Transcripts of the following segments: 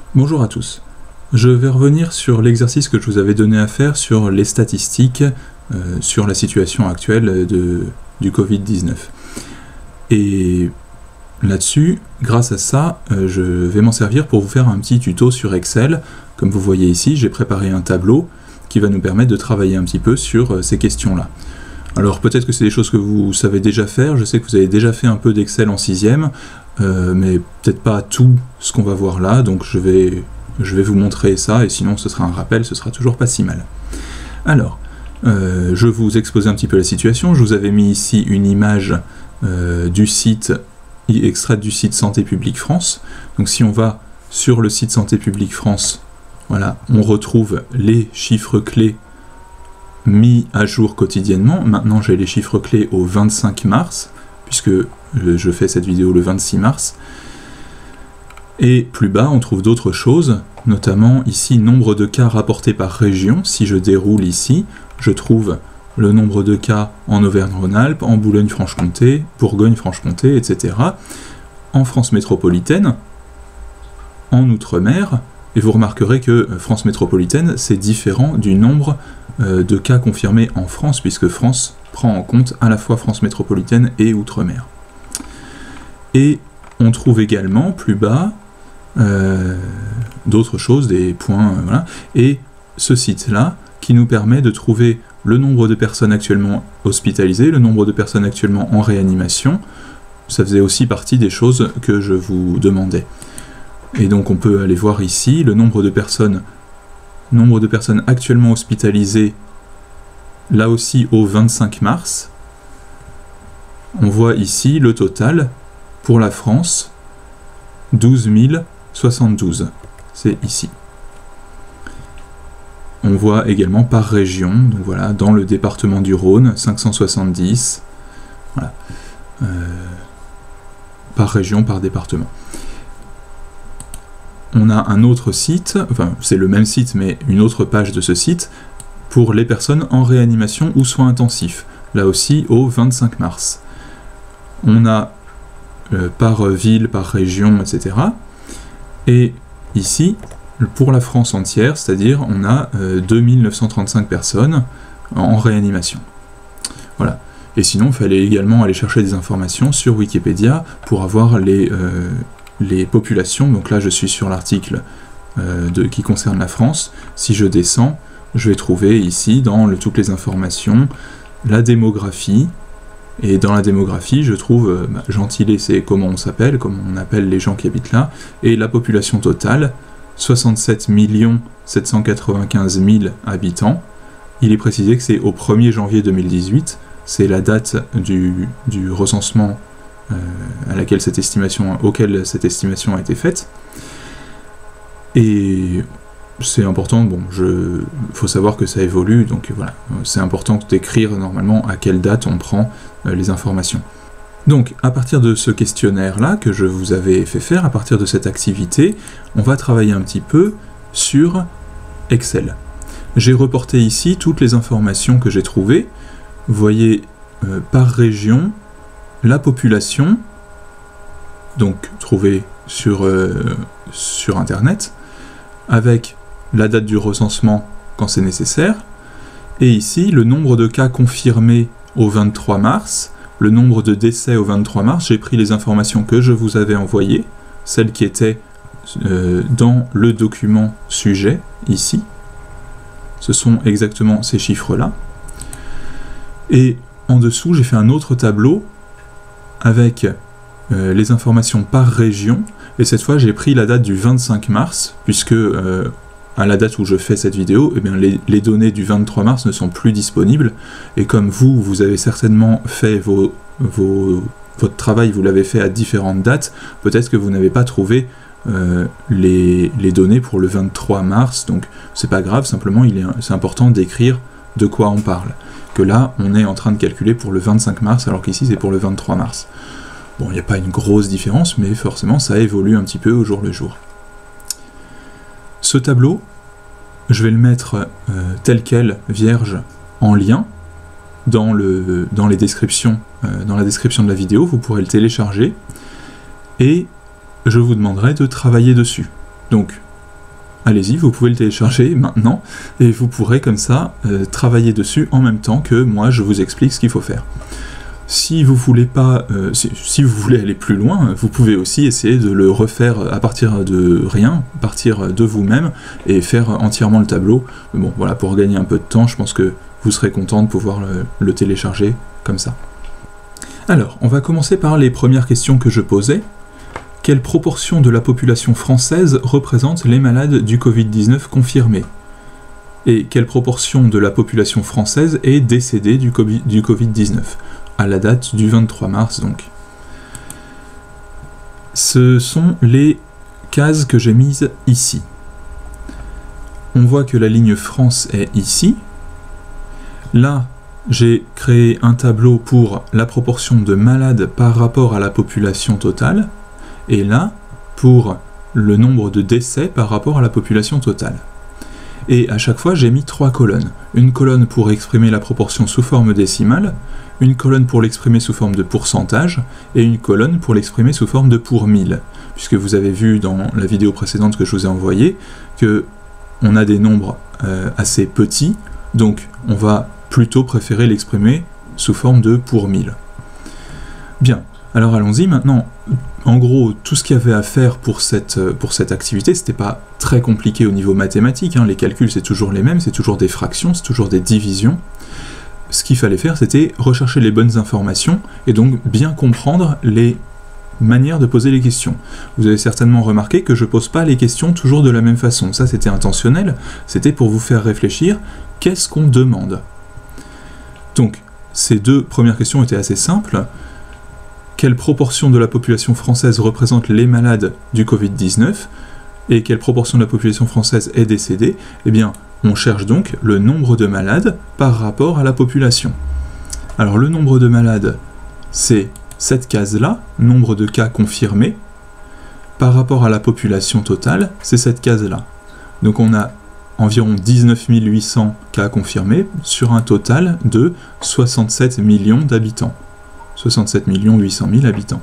Bonjour à tous. Je vais revenir sur l'exercice que je vous avais donné à faire sur les statistiques sur la situation actuelle du Covid-19. Et là-dessus, grâce à ça, je vais m'en servir pour vous faire un petit tuto sur Excel. Comme vous voyez ici, j'ai préparé un tableau qui va nous permettre de travailler un petit peu sur ces questions-là. Alors peut-être que c'est des choses que vous savez déjà faire, je sais que vous avez déjà fait un peu d'Excel en 6e, mais peut-être pas tout ce qu'on va voir là, donc je vais vous montrer ça, et sinon ce sera un rappel, ce sera toujours pas si mal. Alors, je vais vous exposer un petit peu la situation. Je vous avais mis ici une image du site, extraite du site Santé publique France. Donc si on va sur le site Santé publique France, voilà, on retrouve les chiffres clés mis à jour quotidiennement. Maintenant j'ai les chiffres clés au 25 mars, puisque je fais cette vidéo le 26 mars. Et plus bas on trouve d'autres choses, notamment ici nombre de cas rapportés par région. Si je déroule ici, je trouve le nombre de cas en Auvergne-Rhône-Alpes, en Boulogne-Franche-Comté, Bourgogne-Franche-Comté, etc. En France métropolitaine, en Outre-mer, et vous remarquerez que France métropolitaine, c'est différent du nombre de cas confirmés en France, puisque France prend en compte à la fois France métropolitaine et Outre-mer. Et on trouve également, plus bas, d'autres choses, des points, voilà, et ce site-là, qui nous permet de trouver le nombre de personnes actuellement hospitalisées, le nombre de personnes actuellement en réanimation. Ça faisait aussi partie des choses que je vous demandais. Et donc on peut aller voir ici le nombre de personnes actuellement hospitalisées, là aussi au 25 mars. On voit ici le total pour la France, 12 072, c'est ici. On voit également par région, donc voilà, dans le département du Rhône, 570, voilà, par région, par département. On a un autre site, enfin c'est le même site mais une autre page de ce site, pour les personnes en réanimation ou soins intensifs, là aussi au 25 mars. On a par ville, par région, etc. Et ici, pour la France entière, c'est-à-dire on a 2935 personnes en réanimation. Voilà. Et sinon, il fallait également aller chercher des informations sur Wikipédia pour avoir les populations. Donc là, je suis sur l'article qui concerne la France. Si je descends, je vais trouver ici, dans toutes les informations, la démographie. Et dans la démographie, je trouve gentilé, c'est comment on s'appelle, comment on appelle les gens qui habitent là, et la population totale, 67 795 000 habitants. Il est précisé que c'est au 1er janvier 2018, c'est la date du recensement auquel cette estimation a été faite. Et c'est important, bon, faut savoir que ça évolue, donc voilà, c'est important d'écrire normalement à quelle date on prend les informations. Donc, à partir de ce questionnaire-là que je vous avais fait faire, à partir de cette activité, on va travailler un petit peu sur Excel. J'ai reporté ici toutes les informations que j'ai trouvées. Vous voyez, par région, la population, donc trouvée sur Internet, avec la date du recensement quand c'est nécessaire, et ici, le nombre de cas confirmés au 23 mars, le nombre de décès au 23 mars, j'ai pris les informations que je vous avais envoyées, celles qui étaient dans le document sujet, ici. Ce sont exactement ces chiffres-là. Et en dessous, j'ai fait un autre tableau avec les informations par région, et cette fois, j'ai pris la date du 25 mars, puisque à la date où je fais cette vidéo, eh bien, les données du 23 mars ne sont plus disponibles, et comme vous avez certainement fait votre travail, vous l'avez fait à différentes dates, peut-être que vous n'avez pas trouvé les données pour le 23 mars, donc c'est pas grave, simplement c'est important d'écrire de quoi on parle. Que là, on est en train de calculer pour le 25 mars, alors qu'ici c'est pour le 23 mars. Bon, il n'y a pas une grosse différence, mais forcément ça évolue un petit peu au jour le jour. Ce tableau, je vais le mettre tel quel, vierge, en lien, dans la description de la vidéo, vous pourrez le télécharger, et je vous demanderai de travailler dessus. Donc, allez-y, vous pouvez le télécharger maintenant, et vous pourrez comme ça travailler dessus en même temps que moi je vous explique ce qu'il faut faire. Si vous voulez pas, si vous voulez aller plus loin, vous pouvez aussi essayer de le refaire à partir de rien, partir de vous-même, et faire entièrement le tableau. Mais bon, voilà, pour gagner un peu de temps, je pense que vous serez content de pouvoir le télécharger comme ça. Alors, on va commencer par les premières questions que je posais. Quelle proportion de la population française représente les malades du Covid-19 confirmés? Et quelle proportion de la population française est décédée du Covid-19 à la date du 23 mars donc? Ce sont les cases que j'ai mises ici. On voit que la ligne France est ici. Là, j'ai créé un tableau pour la proportion de malades par rapport à la population totale, et là, pour le nombre de décès par rapport à la population totale. Et à chaque fois, j'ai mis 3 colonnes. Une colonne pour exprimer la proportion sous forme décimale, une colonne pour l'exprimer sous forme de pourcentage, et une colonne pour l'exprimer sous forme de pour 1000. Puisque vous avez vu dans la vidéo précédente que je vous ai envoyée, que on a des nombres assez petits, donc on va plutôt préférer l'exprimer sous forme de pour 1000. Bien, alors allons-y maintenant. En gros, tout ce qu'il y avait à faire pour cette activité, c'était pas très compliqué au niveau mathématique, hein. Les calculs c'est toujours les mêmes, c'est toujours des fractions, c'est toujours des divisions. Ce qu'il fallait faire, c'était rechercher les bonnes informations et donc bien comprendre les manières de poser les questions. Vous avez certainement remarqué que je pose pas les questions toujours de la même façon. Ça, c'était intentionnel, c'était pour vous faire réfléchir. Qu'est-ce qu'on demande? Donc, ces 2 premières questions étaient assez simples. Quelle proportion de la population française représente les malades du Covid-19 et quelle proportion de la population française est décédée? Eh bien, on cherche donc le nombre de malades par rapport à la population. Alors, le nombre de malades, c'est cette case-là, nombre de cas confirmés, par rapport à la population totale, c'est cette case-là. Donc, on a environ 19 800 cas confirmés sur un total de 67 millions d'habitants. 67 800 000 habitants.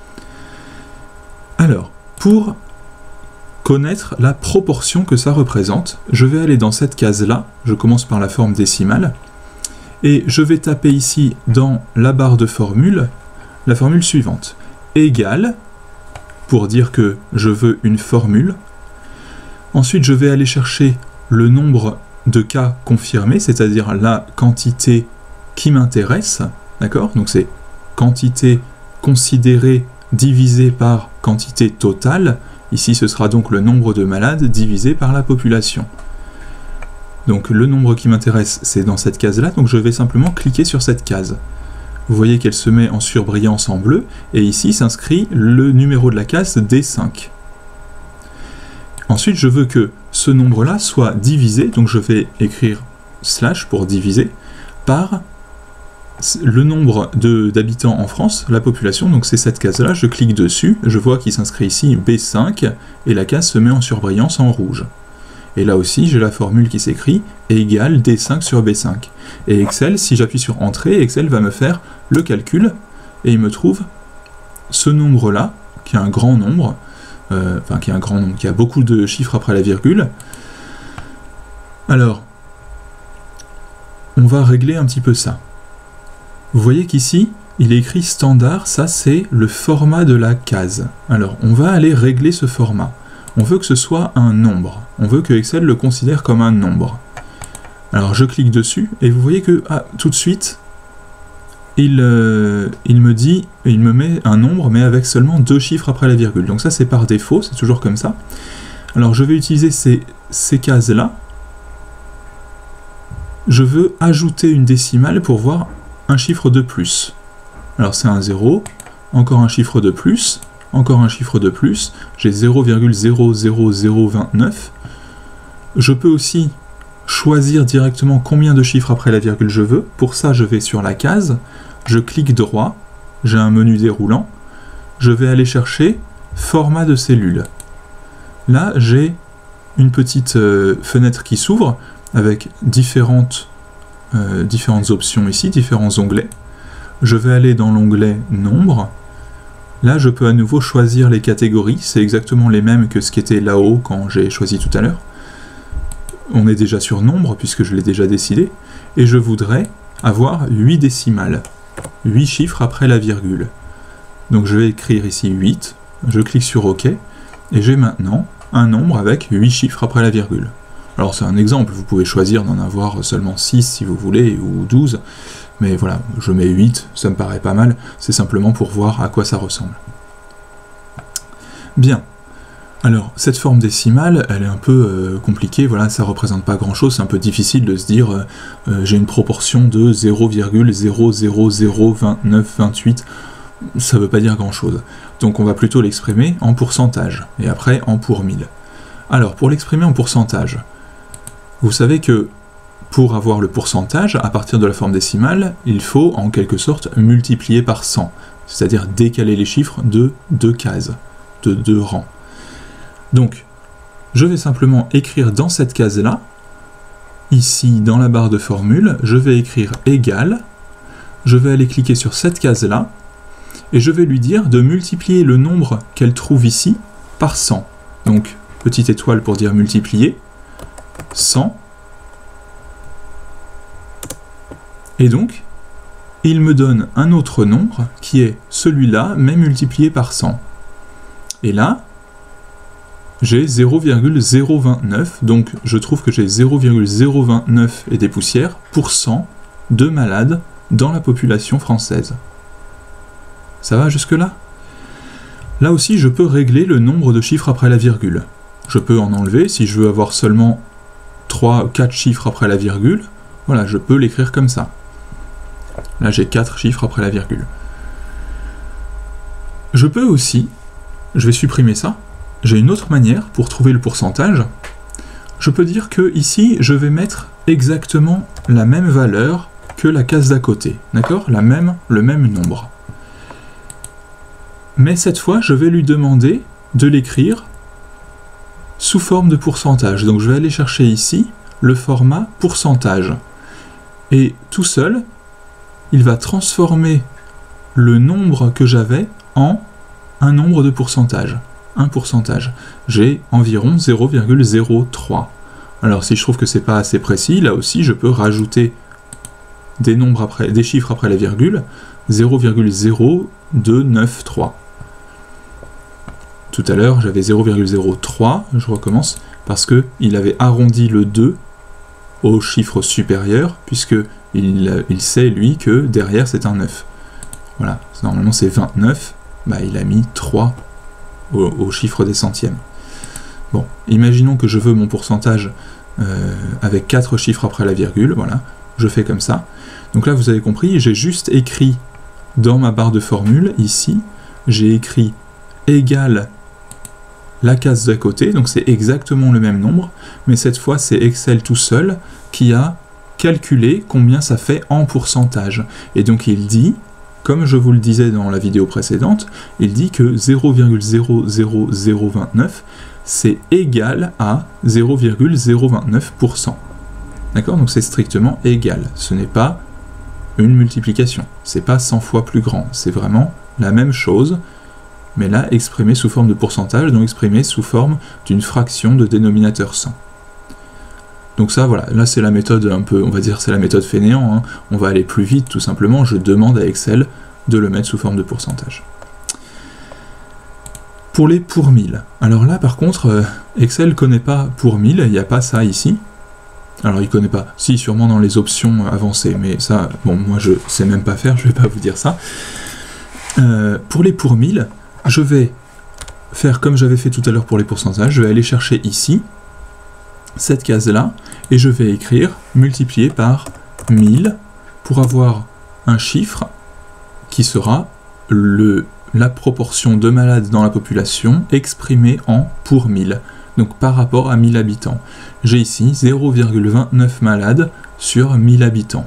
Alors, pour connaître la proportion que ça représente, je vais aller dans cette case-là, je commence par la forme décimale, et je vais taper ici dans la barre de formule, la formule suivante, égale, pour dire que je veux une formule. Ensuite, je vais aller chercher le nombre de cas confirmés, c'est-à-dire la quantité qui m'intéresse, d'accord? Donc c'est quantité considérée divisée par quantité totale. Ici, ce sera donc le nombre de malades divisé par la population. Donc le nombre qui m'intéresse, c'est dans cette case-là, donc je vais simplement cliquer sur cette case. Vous voyez qu'elle se met en surbrillance en bleu, et ici s'inscrit le numéro de la case D5. Ensuite, je veux que ce nombre-là soit divisé, donc je vais écrire slash pour diviser, par le nombre d'habitants en France, la population, donc c'est cette case-là, je clique dessus, je vois qu'il s'inscrit ici B5, et la case se met en surbrillance en rouge. Et là aussi, j'ai la formule qui s'écrit égale D5 sur B5. Et Excel, si j'appuie sur Entrée, Excel va me faire le calcul, et il me trouve ce nombre-là, qui est un grand nombre, qui a beaucoup de chiffres après la virgule. Alors, on va régler un petit peu ça. Vous voyez qu'ici, il est écrit standard, ça c'est le format de la case. Alors, on va aller régler ce format. On veut que ce soit un nombre. On veut que Excel le considère comme un nombre. Alors, je clique dessus, et vous voyez que, tout de suite, il me met un nombre, mais avec seulement 2 chiffres après la virgule. Donc ça, c'est par défaut, c'est toujours comme ça. Alors, je vais utiliser ces cases-là. Je veux ajouter une décimale pour voir un chiffre de plus. Alors c'est un 0, encore un chiffre de plus, encore un chiffre de plus, j'ai 0,00029. Je peux aussi choisir directement combien de chiffres après la virgule je veux. Pour ça, je vais sur la case, je clique droit, j'ai un menu déroulant, je vais aller chercher format de cellule. Là, j'ai une petite fenêtre qui s'ouvre avec différentes options ici, différents onglets. Je vais aller dans l'onglet Nombre. Là, je peux à nouveau choisir les catégories. C'est exactement les mêmes que ce qui était là-haut quand j'ai choisi tout à l'heure. on est déjà sur nombre, puisque je l'ai déjà décidé, et je voudrais avoir 8 décimales, 8 chiffres après la virgule. Donc je vais écrire ici 8, je clique sur OK, et j'ai maintenant un nombre avec 8 chiffres après la virgule. Alors c'est un exemple, vous pouvez choisir d'en avoir seulement 6 si vous voulez, ou 12, mais voilà, je mets 8, ça me paraît pas mal, c'est simplement pour voir à quoi ça ressemble. Bien. Alors, cette forme décimale, elle est un peu compliquée, voilà, ça représente pas grand-chose, c'est un peu difficile de se dire j'ai une proportion de 0,0002928, ça veut pas dire grand-chose. Donc on va plutôt l'exprimer en pourcentage, et après en pour 1000. Alors, pour l'exprimer en pourcentage, vous savez que pour avoir le pourcentage, à partir de la forme décimale, il faut en quelque sorte multiplier par 100, c'est-à-dire décaler les chiffres de 2 cases, de 2 rangs. Donc, je vais simplement écrire dans cette case-là, ici dans la barre de formule, je vais écrire égal, je vais aller cliquer sur cette case-là, et je vais lui dire de multiplier le nombre qu'elle trouve ici par 100. Donc, petite étoile pour dire multiplier, 100, et donc, il me donne un autre nombre qui est celui-là, mais multiplié par 100. Et là, j'ai 0,029, donc je trouve que j'ai 0,029 et des poussières pour cent de malades dans la population française. Ça va jusque-là? Là aussi, je peux régler le nombre de chiffres après la virgule. Je peux en enlever, si je veux avoir seulement 3 ou 4 chiffres après la virgule, voilà, je peux l'écrire comme ça. Là, j'ai 4 chiffres après la virgule. Je peux aussi, je vais supprimer ça, j'ai une autre manière pour trouver le pourcentage. Je peux dire que ici, je vais mettre exactement la même valeur que la case d'à côté, d'accord? Le même nombre. Mais cette fois, je vais lui demander de l'écrire sous forme de pourcentage. Donc je vais aller chercher ici le format pourcentage. Et tout seul, il va transformer le nombre que j'avais en un nombre de pourcentage. Un pourcentage. J'ai environ 0,03. Alors si je trouve que c'est pas assez précis, là aussi je peux rajouter des chiffres après la virgule, 0,0293. Tout à l'heure j'avais 0,03, je recommence, parce qu'il avait arrondi le 2 au chiffre supérieur, puisque il sait lui que derrière c'est un 9. Voilà, normalement c'est 29, bah, il a mis 3 au chiffre des centièmes. Bon, imaginons que je veux mon pourcentage avec 4 chiffres après la virgule, voilà, je fais comme ça. Donc là, vous avez compris, j'ai juste écrit dans ma barre de formule, ici, j'ai écrit égal la case d'à côté, donc c'est exactement le même nombre, mais cette fois, c'est Excel tout seul qui a calculé combien ça fait en pourcentage. Et donc il dit, comme je vous le disais dans la vidéo précédente, il dit que 0,00029, c'est égal à 0,029%. D'accord? Donc c'est strictement égal. Ce n'est pas une multiplication. C'est pas 100 fois plus grand. C'est vraiment la même chose, mais là exprimé sous forme de pourcentage, donc exprimé sous forme d'une fraction de dénominateur 100. Donc ça, voilà, là c'est la méthode un peu, on va dire c'est la méthode fainéant, hein. On va aller plus vite tout simplement, je demande à Excel de le mettre sous forme de pourcentage. Pour les pour 1000, alors là par contre, Excel ne connaît pas pour 1000, il n'y a pas ça ici. Alors il ne connaît pas, si sûrement dans les options avancées, mais ça, bon moi je sais même pas faire, je vais pas vous dire ça. Pour les pour 1000, je vais faire comme j'avais fait tout à l'heure pour les pourcentages, je vais aller chercher ici, cette case-là, et je vais écrire multiplié par 1000 pour avoir un chiffre qui sera la proportion de malades dans la population exprimée en pour 1000, donc par rapport à 1000 habitants. J'ai ici 0,29 malades sur 1000 habitants.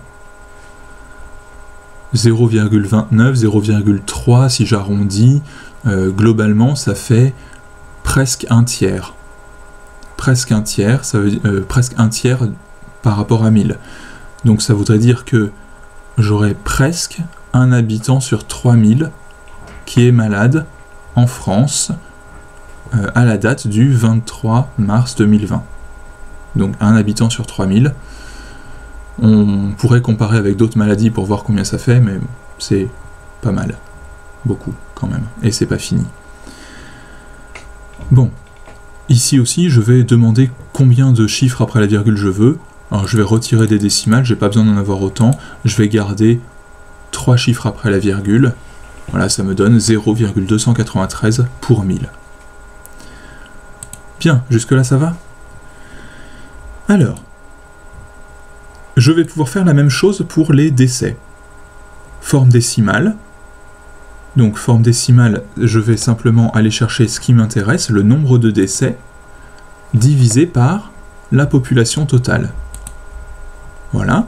0,29, 0,3 si j'arrondis, globalement ça fait presque un tiers. Presque un tiers, ça veut dire, presque un tiers par rapport à 1000. Donc ça voudrait dire que j'aurais presque un habitant sur 3000 qui est malade en France à la date du 23 mars 2020. donc 1 habitant sur 3000. On pourrait comparer avec d'autres maladies pour voir combien ça fait, mais c'est pas mal. Beaucoup, quand même. Et c'est pas fini. Bon. Ici aussi, je vais demander combien de chiffres après la virgule je veux. Alors, je vais retirer des décimales, j'ai pas besoin d'en avoir autant. Je vais garder 3 chiffres après la virgule. Voilà, ça me donne 0,293 pour 1000. Bien, jusque-là, ça va? Alors, je vais pouvoir faire la même chose pour les décès. Forme décimale. Donc, forme décimale, je vais simplement aller chercher ce qui m'intéresse, le nombre de décès, divisé par la population totale. Voilà.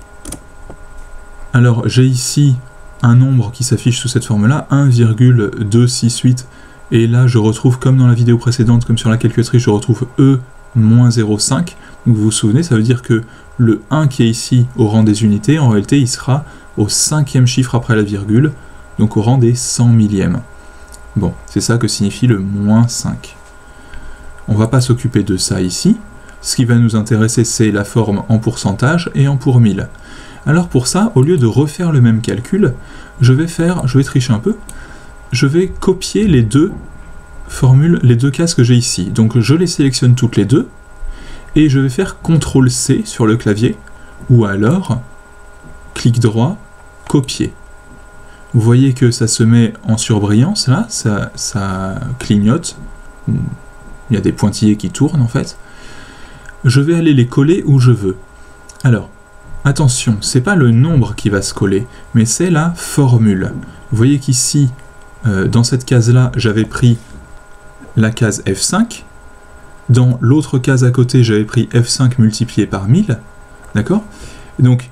Alors, j'ai ici un nombre qui s'affiche sous cette forme-là, 1,268, et là, je retrouve, comme dans la vidéo précédente, comme sur la calculatrice, je retrouve E-0,5. Donc, vous vous souvenez, ça veut dire que le 1 qui est ici au rang des unités, en réalité, il sera au 5e chiffre après la virgule, donc au rang des 100 millièmes. Bon, c'est ça que signifie le moins 5. On ne va pas s'occuper de ça ici. Ce qui va nous intéresser, c'est la forme en pourcentage et en pour 1000. Alors pour ça, au lieu de refaire le même calcul, je vais tricher un peu, je vais copier les deux formules, les deux cases que j'ai ici. Donc je les sélectionne toutes les deux, et je vais faire CTRL-C sur le clavier, ou alors, clic droit, copier. Vous voyez que ça se met en surbrillance, là, ça clignote, il y a des pointillés qui tournent en fait. Je vais aller les coller où je veux. Alors, attention, c'est pas le nombre qui va se coller, mais c'est la formule. Vous voyez qu'ici, dans cette case-là, j'avais pris la case F5. Dans l'autre case à côté, j'avais pris F5 multiplié par 1000. D'accord? Donc,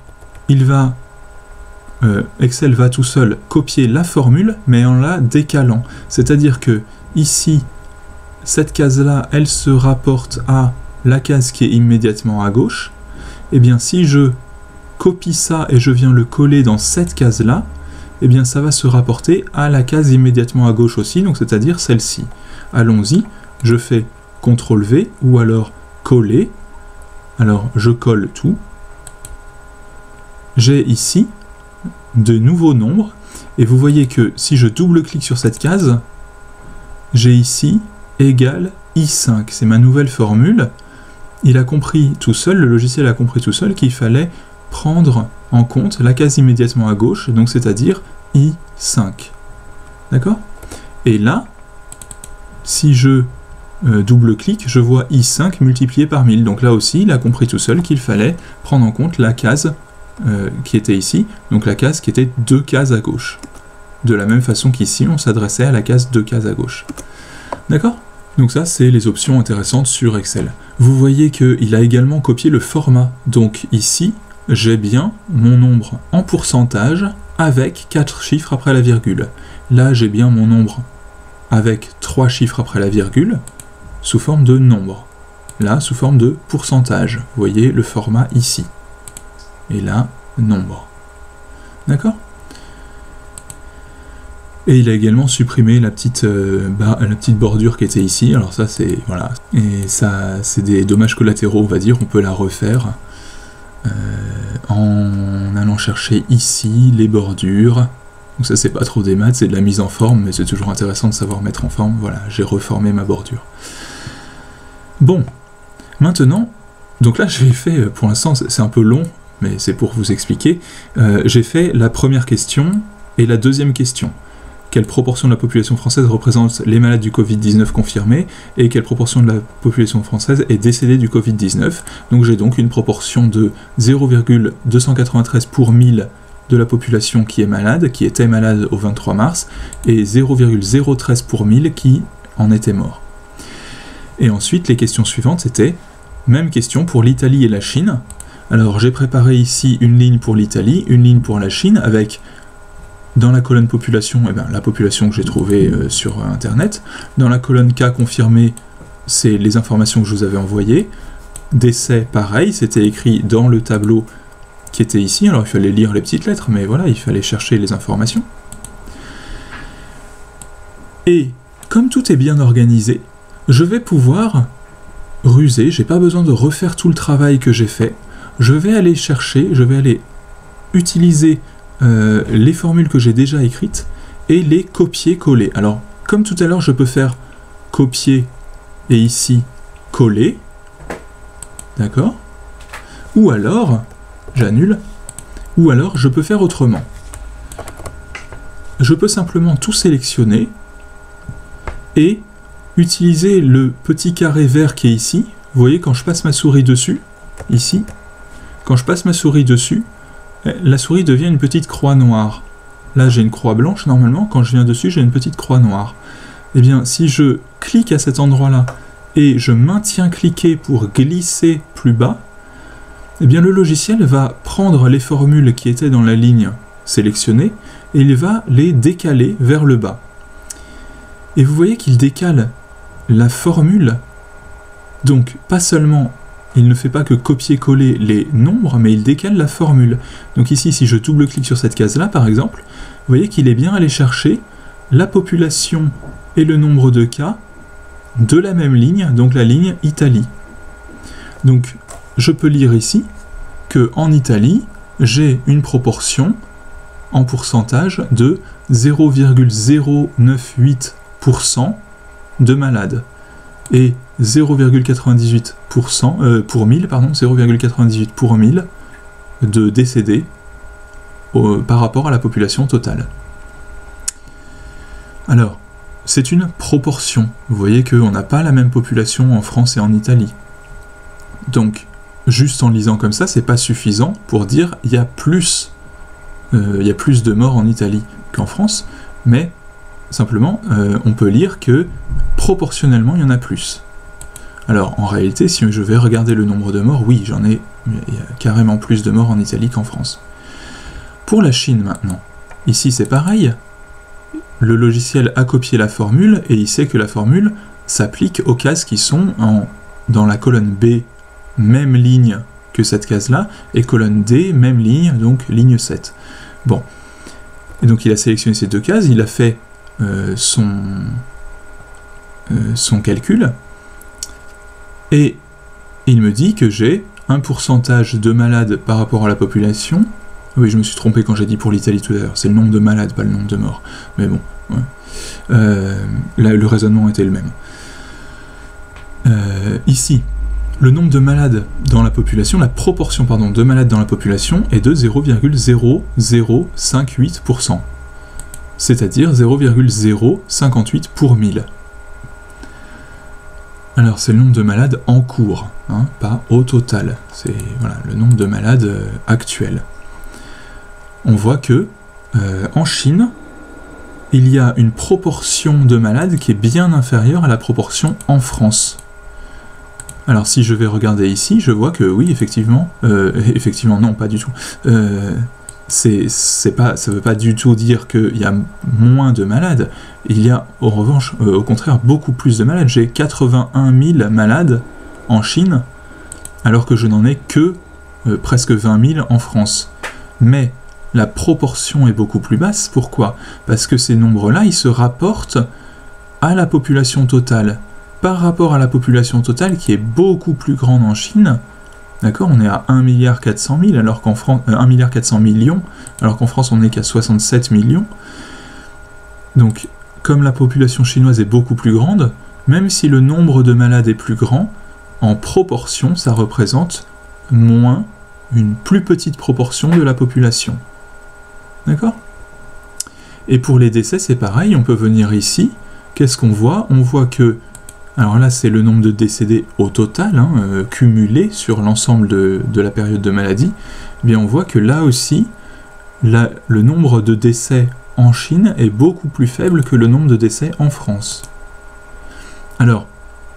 Excel va tout seul copier la formule, mais en la décalant. C'est-à-dire que ici, cette case-là, elle se rapporte à la case qui est immédiatement à gauche. Et bien, si je copie ça et je viens le coller dans cette case-là, eh bien, ça va se rapporter à la case immédiatement à gauche aussi, donc c'est-à-dire celle-ci. Allons-y, je fais CTRL-V ou alors coller. Alors, je colle tout. J'ai ici de nouveaux nombres, et vous voyez que si je double-clique sur cette case, j'ai ici égal I5. C'est ma nouvelle formule. Il a compris tout seul, le logiciel a compris tout seul qu'il fallait prendre en compte la case immédiatement à gauche, donc c'est-à-dire I5. D'accord? Et là, si je double-clique, je vois I5 multiplié par 1000. Donc là aussi, il a compris tout seul qu'il fallait prendre en compte la case qui était ici, donc la case qui était 2 cases à gauche. De la même façon qu'ici, on s'adressait à la case 2 cases à gauche. D'accord? Donc ça, c'est les options intéressantes sur Excel. Vous voyez qu'il a également copié le format. Donc ici, j'ai bien mon nombre en pourcentage avec 4 chiffres après la virgule. Là, j'ai bien mon nombre avec 3 chiffres après la virgule, sous forme de nombre. Là, sous forme de pourcentage. Vous voyez le format ici. Et là, nombre. D'accord? Et il a également supprimé la petite bordure qui était ici. Alors ça, c'est... voilà. Et ça, c'est des dommages collatéraux, on va dire. On peut la refaire en allant chercher ici les bordures. Donc ça, c'est pas trop des maths, c'est de la mise en forme, mais c'est toujours intéressant de savoir mettre en forme. Voilà, j'ai reformé ma bordure. Bon, maintenant, donc là, j'ai fait, pour l'instant, c'est un peu long, mais c'est pour vous expliquer. J'ai fait la première question et la deuxième question. Quelle proportion de la population française représente les malades du Covid-19 confirmés et quelle proportion de la population française est décédée du Covid-19. Donc j'ai donc une proportion de 0,293 pour 1000 de la population qui est malade, qui était malade au 23 mars, et 0,013 pour 1000 qui en était mort. Et ensuite, les questions suivantes, c'était même question pour l'Italie et la Chine. Alors j'ai préparé ici une ligne pour l'Italie, une ligne pour la Chine, avec dans la colonne population, la population que j'ai trouvée sur Internet. Dans la colonne cas confirmé, c'est les informations que je vous avais envoyées. Décès, pareil, c'était écrit dans le tableau qui était ici. Alors il fallait lire les petites lettres, mais voilà, il fallait chercher les informations. Et comme tout est bien organisé, je vais pouvoir rusé, j'ai pas besoin de refaire tout le travail que j'ai fait. Je vais aller chercher, je vais aller utiliser les formules que j'ai déjà écrites et les copier-coller. Alors, comme tout à l'heure, je peux faire copier et ici coller, d'accord? Ou alors, j'annule, ou alors je peux faire autrement. Je peux simplement tout sélectionner et utiliser le petit carré vert qui est ici. Vous voyez, quand je passe ma souris dessus, ici, quand je passe ma souris dessus, la souris devient une petite croix noire. Là, j'ai une croix blanche, normalement. Quand je viens dessus, j'ai une petite croix noire. Eh bien, si je clique à cet endroit-là et je maintiens cliqué pour glisser plus bas, eh bien, le logiciel va prendre les formules qui étaient dans la ligne sélectionnée et il va les décaler vers le bas. Et vous voyez qu'il décale la formule, donc pas seulement, il ne fait pas que copier-coller les nombres, mais il décale la formule. Donc ici, si je double-clique sur cette case-là, par exemple, vous voyez qu'il est bien allé chercher la population et le nombre de cas de la même ligne, donc la ligne Italie. Donc, je peux lire ici que en Italie, j'ai une proportion en pourcentage de 0,098% de malades et 0,98% pour 1000, pardon, 0,98 pour 1000 de décédés par rapport à la population totale. Alors, c'est une proportion. Vous voyez qu'on n'a pas la même population en France et en Italie. Donc, juste en lisant comme ça, c'est pas suffisant pour dire il y a plus de morts en Italie qu'en France, mais simplement, on peut lire que proportionnellement, il y en a plus. Alors, en réalité, si je vais regarder le nombre de morts, oui, il y a carrément plus de morts en Italie qu'en France. Pour la Chine, maintenant, ici, c'est pareil. Le logiciel a copié la formule, et il sait que la formule s'applique aux cases qui sont dans la colonne B, même ligne que cette case-là, et colonne D, même ligne, donc ligne 7. Bon. Et donc, il a sélectionné ces deux cases, il a fait son calcul, et il me dit que j'ai un pourcentage de malades par rapport à la population. Oui, je me suis trompé quand j'ai dit pour l'Italie tout à l'heure, c'est le nombre de malades, pas le nombre de morts. Mais bon, ouais. Là, le raisonnement était le même. Ici, le nombre de malades dans la population, la proportion, pardon, de malades dans la population est de 0,0058%. C'est-à-dire 0,058 pour 1000. Alors, c'est le nombre de malades en cours, hein, pas au total. C'est voilà, le nombre de malades actuels. On voit que en Chine, il y a une proportion de malades qui est bien inférieure à la proportion en France. Alors si je vais regarder ici, je vois que oui, effectivement, non, pas du tout. Ça ne veut pas du tout dire qu'il y a moins de malades. Il y a, en revanche, au contraire, beaucoup plus de malades. J'ai 81 000 malades en Chine, alors que je n'en ai que presque 20 000 en France. Mais la proportion est beaucoup plus basse. Pourquoi? Parce que ces nombres-là, ils se rapportent à la population totale. Par rapport à la population totale, qui est beaucoup plus grande en Chine, d'accord, on est à 1,4 milliard, alors qu'en France, 1,4 milliard, alors qu'en France, on n'est qu'à 67 millions. Donc, comme la population chinoise est beaucoup plus grande, même si le nombre de malades est plus grand, en proportion, ça représente une plus petite proportion de la population. D'accord? Et pour les décès, c'est pareil, on peut venir ici. Qu'est-ce qu'on voit? On voit que, alors là, c'est le nombre de décédés au total, hein, cumulé sur l'ensemble de la période de maladie. Eh bien, on voit que là aussi, le nombre de décès en Chine est beaucoup plus faible que le nombre de décès en France. Alors,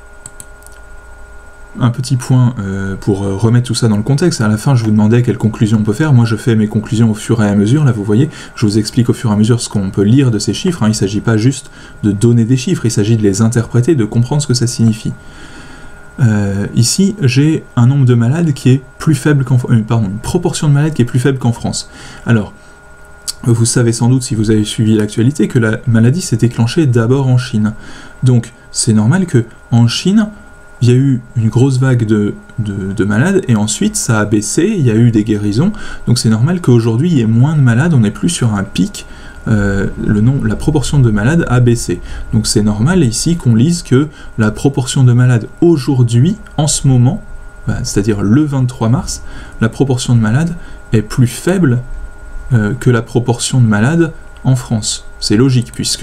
un petit point pour remettre tout ça dans le contexte. À la fin, je vous demandais quelles conclusions on peut faire. Moi, je fais mes conclusions au fur et à mesure. Là, vous voyez, je vous explique au fur et à mesure ce qu'on peut lire de ces chiffres. Hein. Il ne s'agit pas juste de donner des chiffres, il s'agit de les interpréter, de comprendre ce que ça signifie. Ici, j'ai un nombre de malades qui est plus faible une proportion de malades qui est plus faible qu'en France. Alors, vous savez sans doute, si vous avez suivi l'actualité, que la maladie s'est déclenchée d'abord en Chine. Donc, c'est normal que en Chine, il y a eu une grosse vague de malades, et ensuite ça a baissé, il y a eu des guérisons, donc c'est normal qu'aujourd'hui il y ait moins de malades, on n'est plus sur un pic, la proportion de malades a baissé. Donc c'est normal ici qu'on lise que la proportion de malades aujourd'hui, en ce moment, c'est-à-dire le 23 mars, la proportion de malades est plus faible que la proportion de malades en France. C'est logique, puisque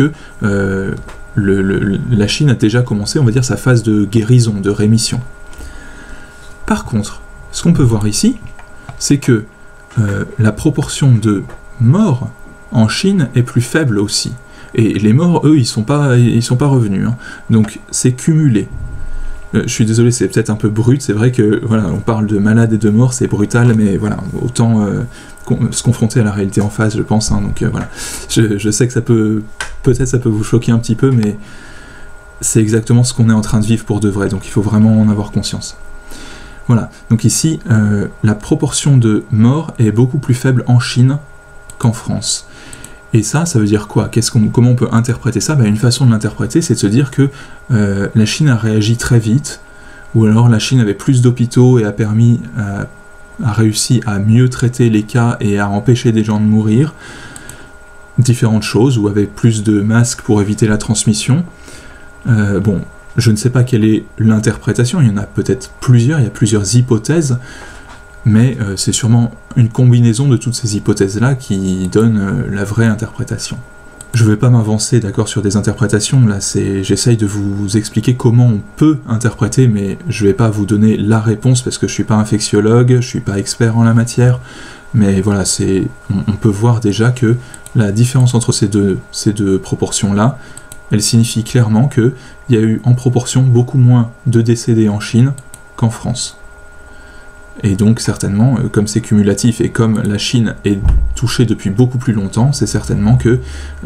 la Chine a déjà commencé, on va dire, sa phase de guérison, de rémission. Par contre, ce qu'on peut voir ici, c'est que la proportion de morts en Chine est plus faible aussi. Et les morts, eux, ils sont pas revenus. Hein. Donc c'est cumulé. Je suis désolé, c'est peut-être un peu brut, c'est vrai que voilà, on parle de malades et de morts, c'est brutal, mais voilà, autant se confronter à la réalité en face, je pense. Hein, donc voilà, je sais que peut-être ça peut vous choquer un petit peu, mais c'est exactement ce qu'on est en train de vivre pour de vrai, donc il faut vraiment en avoir conscience. Voilà, donc ici, la proportion de morts est beaucoup plus faible en Chine qu'en France. Et ça veut dire quoi? Comment on peut interpréter ça? Une façon de l'interpréter, c'est de se dire que la Chine a réagi très vite, ou alors la Chine avait plus d'hôpitaux et a réussi à mieux traiter les cas et à empêcher des gens de mourir, différentes choses, ou avait plus de masques pour éviter la transmission. Bon, je ne sais pas quelle est l'interprétation, il y en a peut-être plusieurs, il y a plusieurs hypothèses, mais c'est sûrement une combinaison de toutes ces hypothèses-là qui donne la vraie interprétation. Je ne vais pas m'avancer, d'accord, sur des interprétations, là j'essaye de vous expliquer comment on peut interpréter, mais je ne vais pas vous donner la réponse parce que je ne suis pas infectiologue, je ne suis pas expert en la matière, mais voilà, on peut voir déjà que la différence entre ces deux proportions-là, elle signifie clairement qu'il y a eu en proportion beaucoup moins de décédés en Chine qu'en France. Et donc certainement, comme c'est cumulatif et comme la Chine est touchée depuis beaucoup plus longtemps, c'est certainement que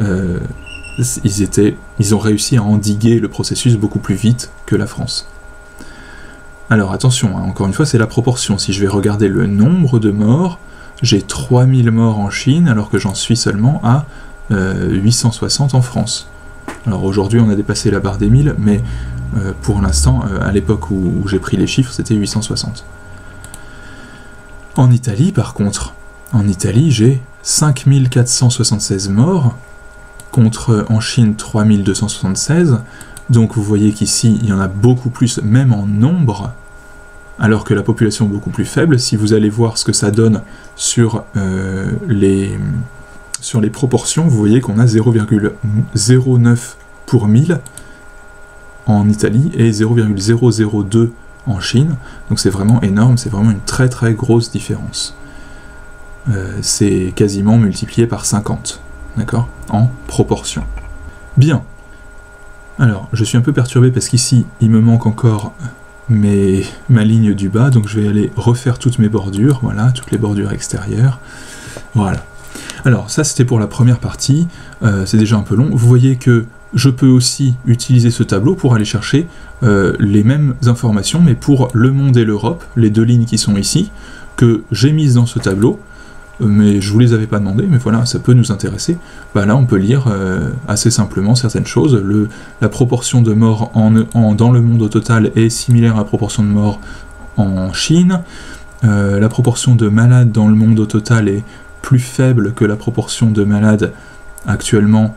ils ont réussi à endiguer le processus beaucoup plus vite que la France. Alors attention, hein, encore une fois, c'est la proportion. Si je vais regarder le nombre de morts, j'ai 3000 morts en Chine, alors que j'en suis seulement à 860 en France. Alors aujourd'hui, on a dépassé la barre des 1000, mais pour l'instant, à l'époque où j'ai pris les chiffres, c'était 860. En Italie, par contre, j'ai 5476 morts, contre en Chine 3276, donc vous voyez qu'ici, il y en a beaucoup plus, même en nombre, alors que la population est beaucoup plus faible. Si vous allez voir ce que ça donne sur les proportions, vous voyez qu'on a 0,09 pour 1000 en Italie et 0,002 en Chine, donc c'est vraiment énorme, c'est vraiment une très très grosse différence. C'est quasiment multiplié par 50, d'accord, en proportion. Bien, alors je suis un peu perturbé parce qu'ici il me manque encore ma ligne du bas, donc je vais aller refaire toutes mes bordures, voilà, toutes les bordures extérieures, voilà. Alors ça c'était pour la première partie, c'est déjà un peu long. Vous voyez que je peux aussi utiliser ce tableau pour aller chercher les mêmes informations, mais pour le monde et l'Europe, les deux lignes qui sont ici, que j'ai mises dans ce tableau, mais je vous les avais pas demandé, mais voilà, ça peut nous intéresser. Là on peut lire assez simplement certaines choses. La proportion de morts dans le monde au total est similaire à la proportion de morts en Chine. La proportion de malades dans le monde au total est plus faible que la proportion de malades actuellement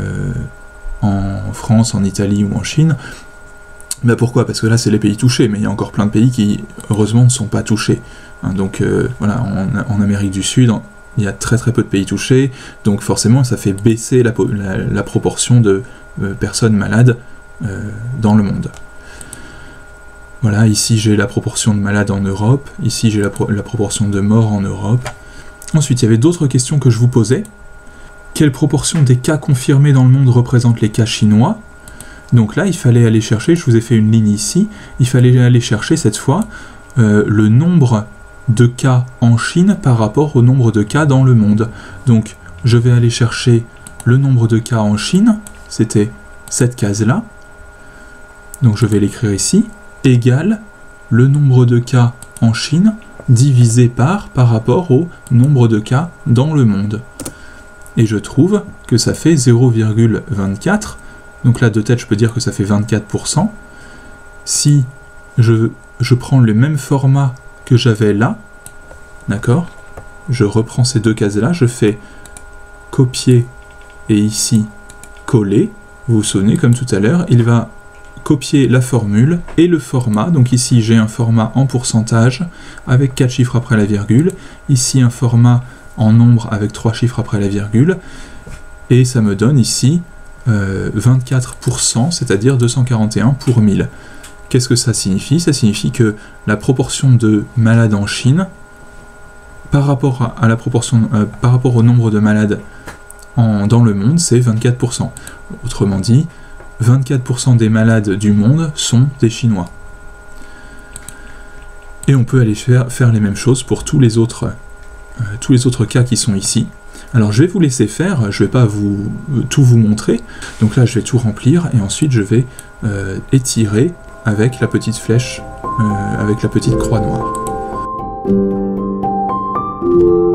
en France, en Italie ou en Chine. Pourquoi? Parce que là c'est les pays touchés, mais il y a encore plein de pays qui heureusement ne sont pas touchés. Hein, donc voilà, en Amérique du Sud, il y a très très peu de pays touchés, donc forcément ça fait baisser la proportion de personnes malades dans le monde. Voilà, ici j'ai la proportion de malades en Europe, ici j'ai la proportion de morts en Europe. Ensuite, il y avait d'autres questions que je vous posais. Quelle proportion des cas confirmés dans le monde représente les cas chinois? Donc là, il fallait aller chercher, je vous ai fait une ligne ici, il fallait aller chercher cette fois le nombre de cas en Chine par rapport au nombre de cas dans le monde. Donc, je vais aller chercher le nombre de cas en Chine, c'était cette case-là. Donc je vais l'écrire ici, égale le nombre de cas en Chine divisé par rapport au nombre de cas dans le monde. Et je trouve que ça fait 0,24. Donc là, de tête, je peux dire que ça fait 24%. Si je prends le même format que j'avais là, d'accord? Je reprends ces deux cases-là, je fais copier et ici coller. Vous vous souvenez, comme tout à l'heure, il va copier la formule et le format. Donc ici, j'ai un format en pourcentage avec 4 chiffres après la virgule. Ici, un format en nombre avec 3 chiffres après la virgule. Et ça me donne ici 24%, c'est-à-dire 241 pour 1000. Qu'est-ce que ça signifie? Ça signifie que la proportion de malades en Chine, par rapport à la proportion, par rapport au nombre de malades dans le monde, c'est 24%. Autrement dit, 24% des malades du monde sont des Chinois. Et on peut aller faire les mêmes choses pour tous les autres cas qui sont ici. Alors je vais vous laisser faire, je ne vais pas tout vous montrer. Donc là je vais tout remplir et ensuite je vais étirer avec la petite flèche, avec la petite croix noire.